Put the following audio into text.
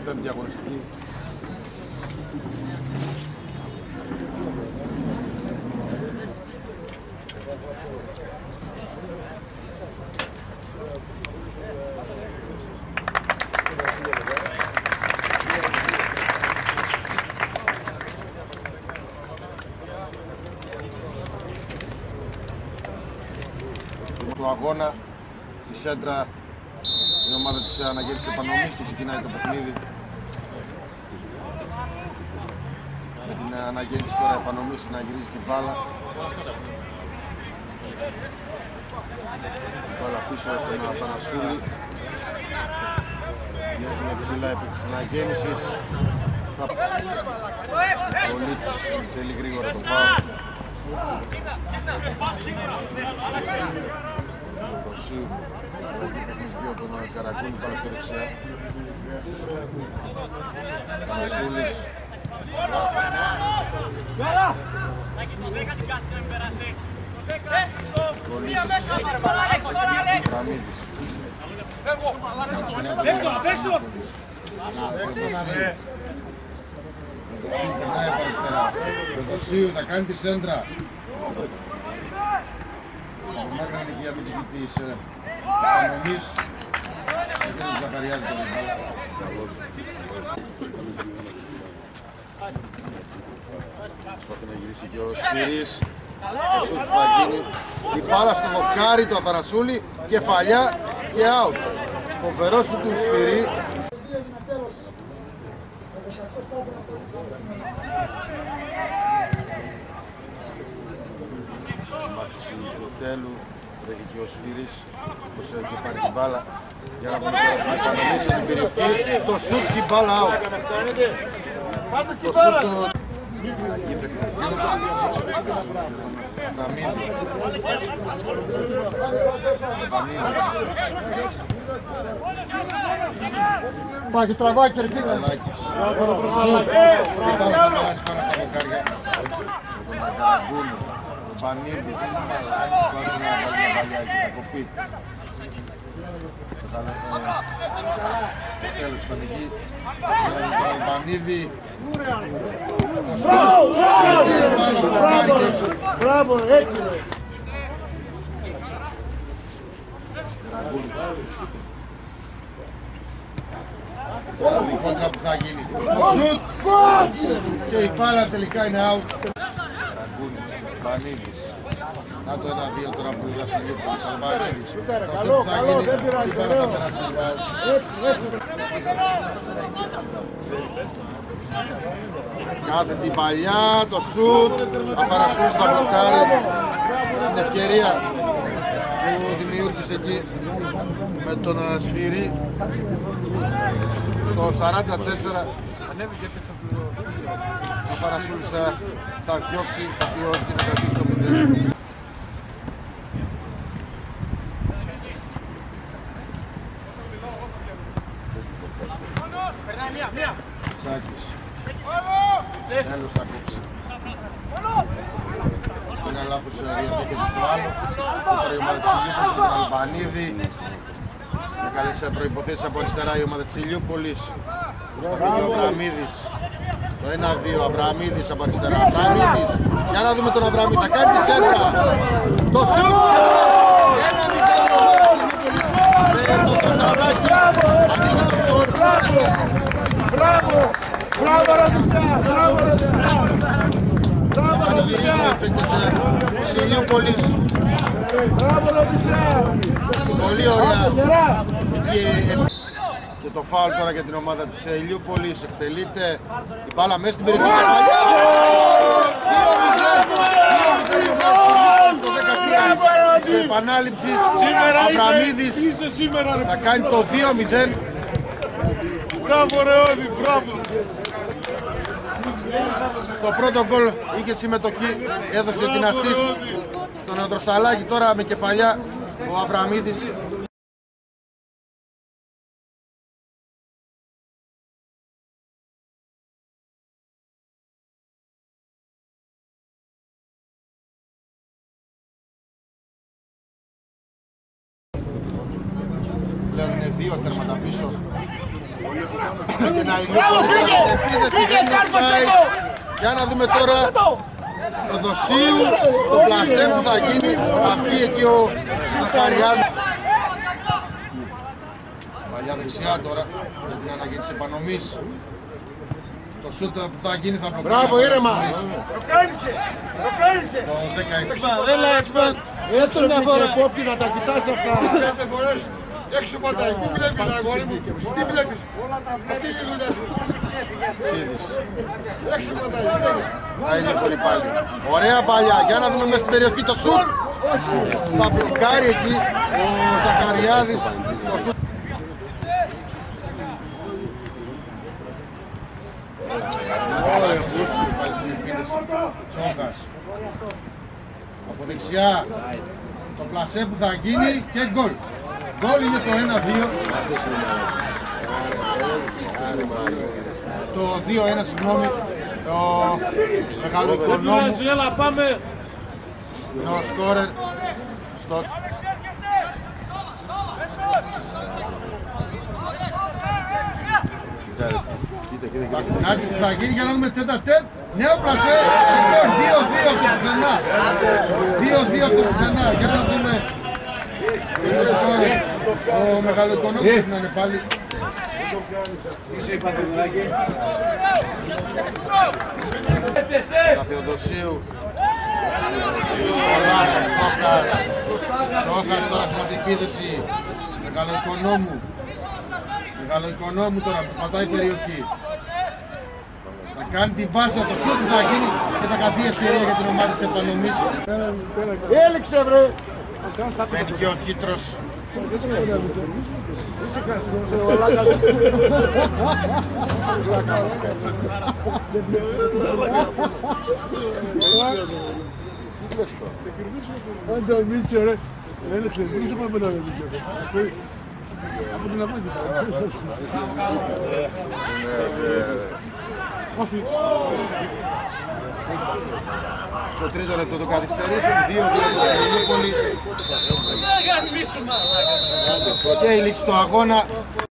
πέμπτη αγωνιστική. Του αγώνα στη σέντρα η ομάδα της αναγέννησης επανομής και ξεκινάει το παιχνίδι. Με την αναγέννηση τώρα επανομής να γυρίζει την μπάλα. Τώρα πίσω στον Αθανασούλη. Βγάζουν ψηλά επί της αναγέννησης. Ο Λίτσης θέλει γρήγορα το πάω. Το Σίου από τον Καρακούνη πάνω από το δεξιά. Κανασούλης. Ραμίδης. Το Σίου περνάει από αριστερά. Το Σίου θα κάνει τη σέντρα. Ο Μάκρα είναι εκεί αμυντική της Ανομής. Ο κ. Ζαχαριάδη τον έβαλε. Προσπαθεί να γυρίσει και ο Σφυρής. Το σουτ θα γίνει. Η μπάλα στο δοκάρι του Αθανασούλη. Κεφαλιά και out. Φοβερό σουτ του Σφυρί. Του τέλου βρέχει και ο Σφύρης, όπως έχει πάρει την μπάλα για να ανοίξει την περιοχή. Το σουτ και η μπάλα out. Το σουτ του Πάκι τραβάκι κερκίνα. Το σουτ και πάλι θα περάσει πάνω από τα βοκάρια. Με τον Αγκαραγκούνη. Ο Πανίδης σπάσει να βάλει μια βαλιάκι, θα κοπεί. Στο τέλος θα νικεί για τον Πανίδη. Μπράβο, έτσι είναι. Η κόντρα που θα γίνει. Το σουτ και η μπάλα τελικά είναι out. Καραγκούνης, Πανίδης. Να το 1-2 τώρα που είδα σε λίγο πολύ Σαλβαρίδης. Το σουτ που θα γίνει, η μπάλα θα περάσει λίγο out. Κάθετη παλιά, το σουτ. Αθανασούλης θα μπλοκάρει. Στην ευκαιρία που δημιούργησε εκεί με τον Σφυρί. Στο 44 ο Αθανασούλης θα διώξει, θα πει ότι θα κρατήσει το 0. Τσάκης. Τέλος θα κόψει. Ένα λάθος διαδέχεται το άλλο. Τώρα η ομάδα της Ηλιούπολης με τον Αλμπανίδη. Με καλές προϋποθέσεις από αριστερά η ομάδα της Ηλιούπολης. Προσπαθεί ο Αβραμίδης. Το 1-2 Αβραμίδης από αριστερά. Αβραμίδης. Για να δούμε τον Αβραμίδη. Θα κάνει τη σέντρα. Το σουτ. 1-0 ο ομάδα της Ηλιούπολης. Με το Κωνσταντάκι. Ανοίγει το σκορ. Μπράβο. Μπράβο Ροδισιά. Μπράβο Ροδισιά. Μπράβο Ροδισιά. Της Ηλιούπολης. Μπράβο Ροδισιά. Πολύ ωραία. Και το φάουλ τώρα για την ομάδα της Ηλιούπολης. Εκτελείται η μπάλα μέσα στην περιοχή. Κεφαλιά! 2-0 της επανάληψης. Αβραμίδης θα κάνει το 2-0. Μπράβο ρε Όδη, μπράβο. Στο πρώτο γκολ είχε συμμετοχή, έδωσε την assist στον Ανδροσαλάκη. Τώρα με κεφαλιά ο Αβραμίδης. Πλέον είναι 2 τέρματα πίσω Για να δούμε τώρα το Δοσίου, το πλασέ που θα γίνει, θα βγει εκεί ο Ζαχαριάδης. Παλιά δεξιά τώρα, για την ανάγκη της επανομής. Το σούτ που θα γίνει θα προκαλεί. Μπράβο, ήρεμα! Το 16. Έστω μια φορά. Επόπτη να τα κοιτάς αυτά. 5 φορές έξω πατάει. Πού βλέπεις αγόρι μου, τι βλέπεις. Αυτή είναι η δουλειά σου. Ξίδης. Έξω πατάει. Θα είναι πολύ πάλι. Ωραία παλιά. Για να δούμε μέσα στην περιοχή το σουτ. Θα μπλοκάρει εκεί ο Ζαχαριάδης το σουτ. Πάλι στην επίδεση. Τσόγκας. Από δεξιά το πλασέ που θα γίνει και γκολ. Γκολ είναι το 1-2. Το 2-1, συγγνώμη. Το μεγάλο οικονόμου. Είναι ο σκόρερ στο... Τα κουνάκι που θα γίνει για να δούμε τέτα τέτ. Νέο πλασέ. 2-2 από το πουθενά. 2-2 από το πουθενά. Για να δούμε. Είναι σκόρερ. Ο μεγάλο οικονόμου πρέπει να είναι πάλι. Τα Θεοδοσίου. Τσόχας τώρα στην αντιπίδεση. Μεγάλο οικονόμου τώρα που πατάει η περιοχή. Θα κάνει την πάσα, το σούτ που θα γίνει και θα καθεί ευκαιρία για την ομάδα της επανομής. Έληξε βρε! Μπαίνει και ο Κίτρος. Άντε Μίτσο ρε! Έληξε, δεν είσαι πάμε να Μίτσο ρε! Από την αμάγη. Στο τρίτο λεπτό το καθυστερήσεων, 2-2 το Λιούπολη. Και η λήξη του αγώνα.